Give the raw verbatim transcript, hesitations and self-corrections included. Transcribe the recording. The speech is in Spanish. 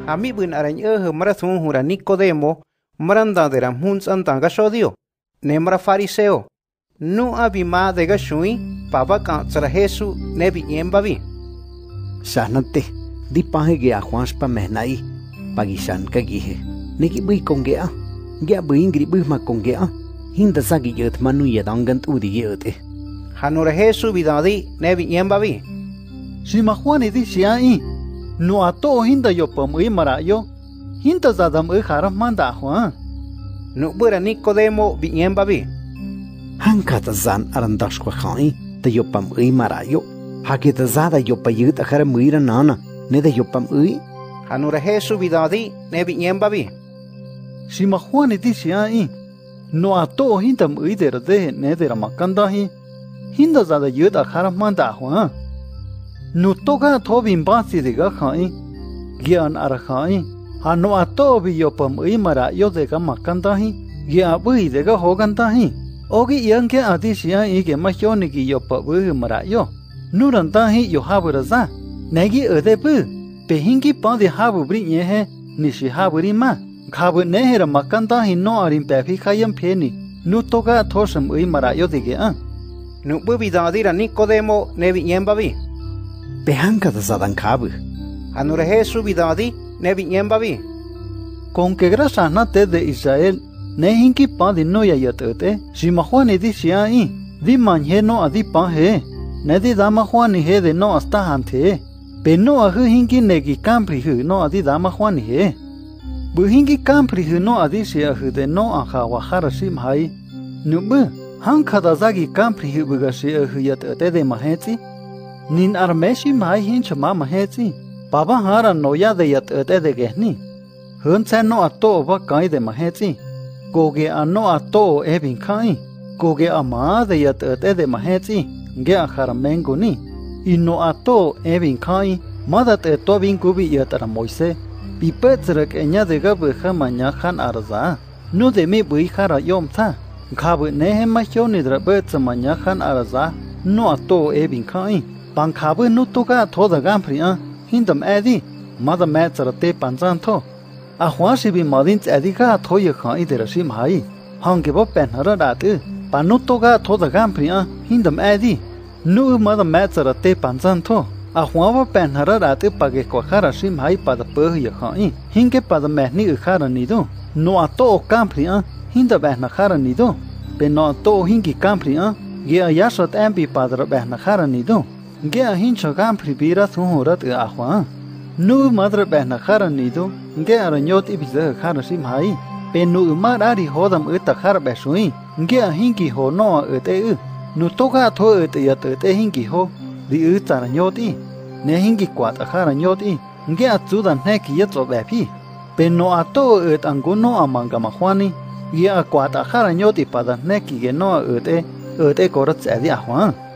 Hami bun arañe humra sun hura Nicodemo, maranda de ramhuns antanga shodio, nemra fariseo. Nu abima de gashui, papa kansara Jesu nebi yembavi. Sanate, di pahe gea Juanspa mehnai, pagisan kagihe. Neki bui kongea, gea bui ingri bui ma kongea, hinda sagi yot manu yadangant udi yote. Hanura Jesu vidadi nebi yembavi. Si mahuani di siai, no ato hinda yo pamui marayo, hinda zadam e haram manda Juan. Nu bura Nicodemo bi yembavi. Hankata zan arandashwa khai, te yo pamui marayo, hakita zada yo payut akara muira nana, ne de yo pamui. Hanura Jesu vidadi nebi yembavi. Si mahuani di siai, no ato hinda mui der de ne der makandahi, hinda zada yut akara manda Juan. Nu toga tobin basi de ga khai, gian ara khai, hano ato bi yo pamui marayo de ga makandahi, gia bui de ga hogandahi. Ogi yang ke adi sia ige mahyoni ki yo pamui marayo. Nurandahi yo haburaza, negi ode bu, pehingi pa de habu bri ye nishi haburi ma. Kabu nehera makandahi no arin pefi khayam pheni, nu toga thosam ui marayo de ge an. Nu bu vidadi ra Nicodemo nebi yembavi. Behanka da zadan kabu. Hanura Jesu vidadi nebi yembavi. Con que grasa nate de Israel, nehinki pa di no ya yatote, si mahuani di siai, di manje no adi pa he, ne di dama huani he de no hasta hante, pe no ahu hinki negi kampri hu no adi dama huani he. Bu hinki kampri hu no adi si ahu de no anja wahara sim hai, nubu, hanka da zagi kampri hu buga si ahu yatote de maheti, nin armeshi mai hincha ma maheti, baba hara no ya de yatote de gehni. Hơn xe nó ato va cái de maheti, goge ano ato ebin kai, goge ama de yat ete de maheti, ge akharamengo ni, ino ato ebin kai, madat eto bin kubi yatara moise, pipetzrek enya de gabu khamanya khan arza, nu de mi bui khara yom tha, khabu nehe machoni dra betzmanya khan arza, no ato ebin kai, pan khabu nu toga thoda gampria, hindam edi, mada metzra te panzan tho. A Juan si bi madin tsadiga thoye khai de rasim hai hange bo penhara datu panutoga thoda gampria hindam adi nu mada metzara te panzan tho a Juan bo penhara datu page ko khara sim hai pada pe ye khai hinge pada mehni khara nido no ato gampria hinda behna khara nido pe no to hingi gampria ge ayasat ambi pada behna khara nido ge hincha gampri bira thurat a Juan nu madra behna khara nido ge aranyot ibiza khara sim hai pe nu marari hodam uta khara besui ge hingi ho no ute nu toga tho ute yat ute hingi ho di uta aranyoti ne hingi kwat khara nyoti ge atsudan ne ki yatso bepi pe no ato ut anguno amanga mahwani ge kwat khara nyoti pada ne ki ge no ute ute korat sadi ahwan